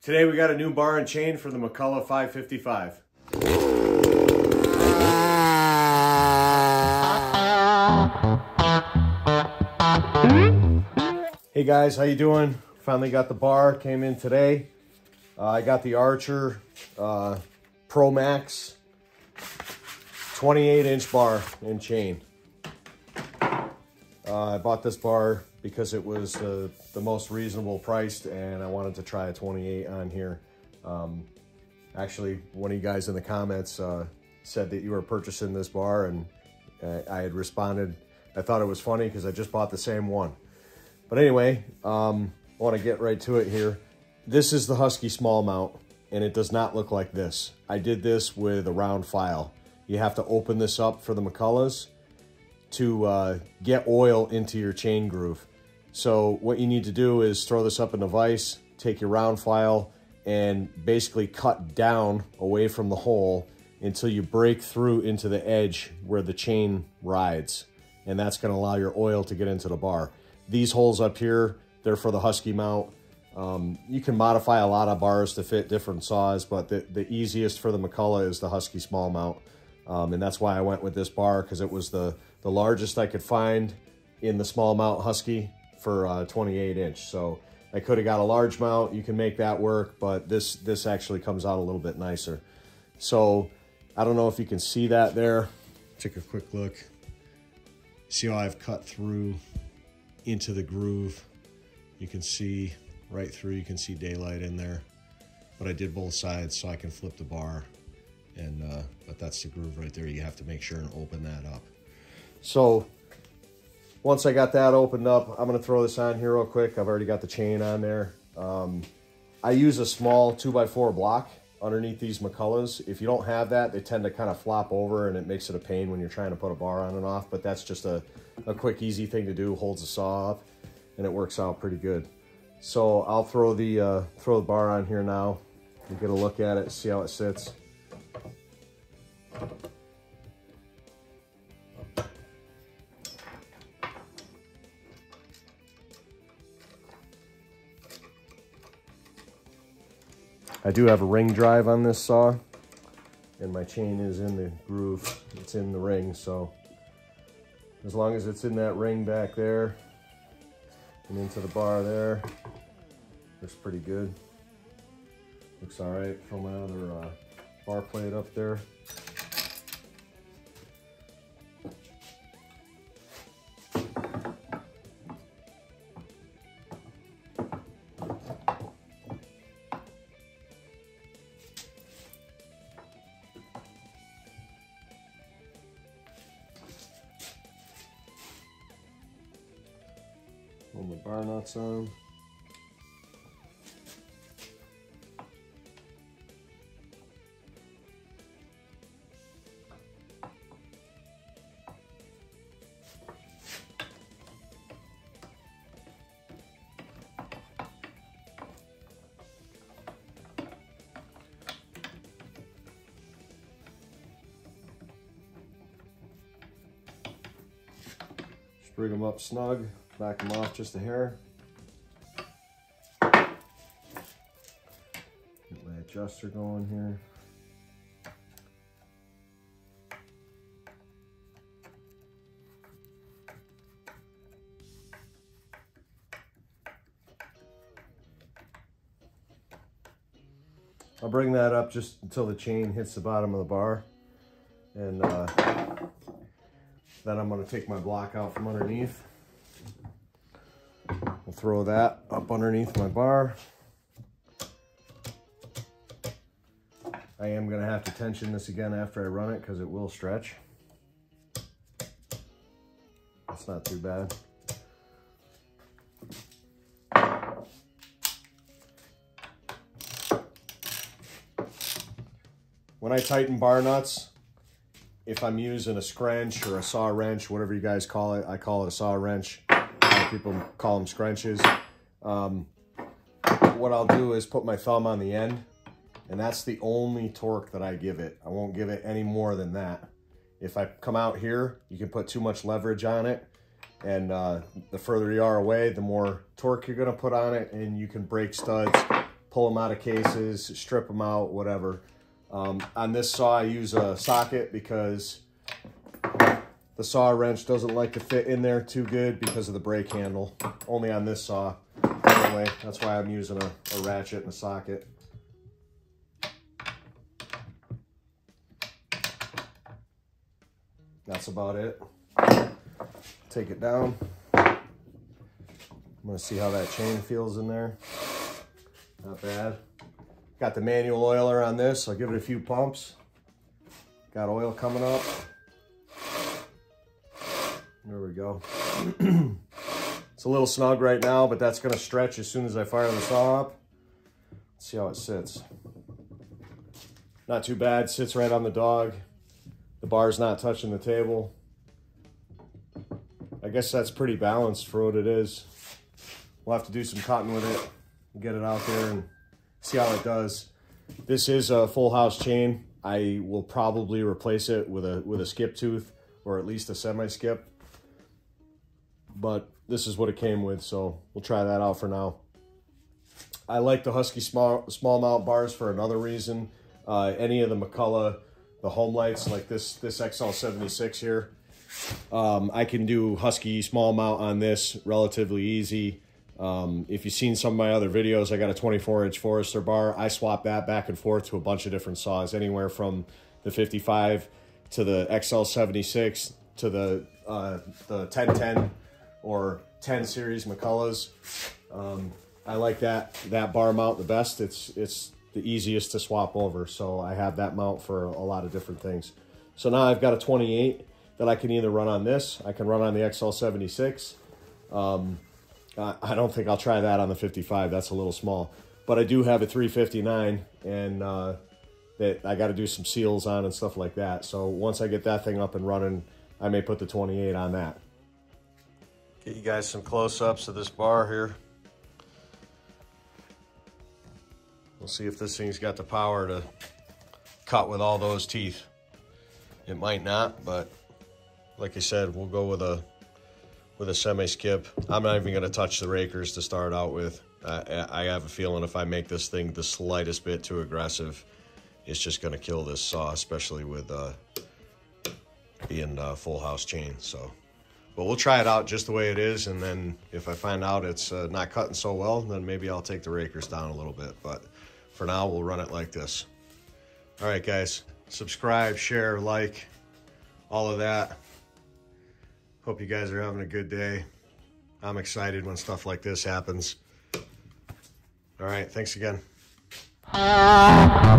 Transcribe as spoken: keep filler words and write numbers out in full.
Today we got a new bar and chain for the McCulloch five fifty-five. Hey guys, how you doing? Finally got the bar, came in today. Uh, I got the Archer uh, Pro Max twenty-eight inch bar and chain. Uh, I bought this bar because it was uh, the most reasonable priced, and I wanted to try a twenty-eight on here. Um, actually, one of you guys in the comments uh, said that you were purchasing this bar, and uh, I had responded. I thought it was funny because I just bought the same one. But anyway, um, I want to get right to it here. This is the Husky small mount, and it does not look like this. I did this with a round file. You have to open this up for the McCullochs to uh, get oil into your chain groove. So what you need to do is throw this up in a vise, take your round file, and basically cut down away from the hole until you break through into the edge where the chain rides. And that's gonna allow your oil to get into the bar. These holes up here, they're for the Husky mount. Um, you can modify a lot of bars to fit different saws, but the, the easiest for the McCulloch is the Husky small mount. Um, and that's why I went with this bar, because it was the, the largest I could find in the small mount Husky for uh, twenty-eight inch. So I could have got a large mount. You can make that work, but this, this actually comes out a little bit nicer. So I don't know if you can see that there. Take a quick look. See how I've cut through into the groove. You can see right through, you can see daylight in there. But I did both sides so I can flip the bar. And uh, but that's the groove right there. You have to make sure and open that up. So once I got that opened up, I'm gonna throw this on here real quick. I've already got the chain on there. Um, I use a small two by four block underneath these McCullochs. If you don't have that, they tend to kind of flop over and it makes it a pain when you're trying to put a bar on and off, but that's just a, a quick, easy thing to do. Holds the saw up and it works out pretty good. So I'll throw the, uh, throw the bar on here now. You get a look at it, see how it sits. I do have a ring drive on this saw, and my chain is in the groove. It's in the ring, so as long as it's in that ring back there and into the bar there, looks pretty good. Looks all right. Throw my other uh, bar plate up there. Pull my bar nuts on. Sprig them up snug. Back them off just a hair. Get my adjuster going here. I'll bring that up just until the chain hits the bottom of the bar. And uh, then I'm going to take my block out from underneath. I'll throw that up underneath my bar. I am going to have to tension this again after I run it because it will stretch. That's not too bad. When I tighten bar nuts, if I'm using a scrunch or a saw wrench, whatever you guys call it, I call it a saw wrench. People call them scrunches. Um, what I'll do is put my thumb on the end, and that's the only torque that I give it. I won't give it any more than that. If I come out here, you can put too much leverage on it, and uh, the further you are away, the more torque you're gonna put on it, and you can break studs pull them out of cases, strip them out, whatever. Um, on this saw, I use a socket because the saw wrench doesn't like to fit in there too good because of the brake handle. Only on this saw. Anyway, that's why I'm using a, a ratchet and a socket. That's about it. Take it down. I'm gonna see how that chain feels in there. Not bad. Got the manual oiler on this. I'll give it a few pumps. Got oil coming up. There we go. It's a little snug right now, but that's gonna stretch as soon as I fire the saw up. Let's see how it sits. Not too bad, sits right on the dog. The bar's not touching the table. I guess that's pretty balanced for what it is. We'll have to do some cutting with it and get it out there and see how it does. This is a full house chain. I will probably replace it with a with a skip tooth or at least a semi-skip. But this is what it came with, so we'll try that out for now. I like the Husky small small mount bars for another reason. Uh, any of the McCulloch, the home lights like this this X L seventy-six here, um, I can do Husky small mount on this relatively easy. Um, if you've seen some of my other videos, I got a twenty-four inch Forester bar. I swap that back and forth to a bunch of different saws, anywhere from the fifty-five to the X L seventy-six to the uh, the ten ten or ten series McCullochs. Um, I like that that bar mount the best. It's it's the easiest to swap over, so I have that mount for a lot of different things. So now I've got a twenty-eight that I can either run on this, I can run on the X L seventy-six. Um, I don't think I'll try that on the fifty-five. That's a little small. But I do have a three fifty-nine, and uh, that I got to do some seals on and stuff like that. So once I get that thing up and running, I may put the twenty-eight on that. Get you guys some close-ups of this bar here. We'll see if this thing's got the power to cut with all those teeth. It might not, but like I said, we'll go with a with a semi-skip. I'm not even gonna touch the rakers to start out with. I, I have a feeling if I make this thing the slightest bit too aggressive, it's just gonna kill this saw, especially with uh, being uh, full house chain. So, but we'll try it out just the way it is, and then if I find out it's uh, not cutting so well, then maybe I'll take the rakers down a little bit. But for now, we'll run it like this. All right, guys, subscribe, share, like, all of that. Hope you guys are having a good day. I'm excited when stuff like this happens. All right, thanks again.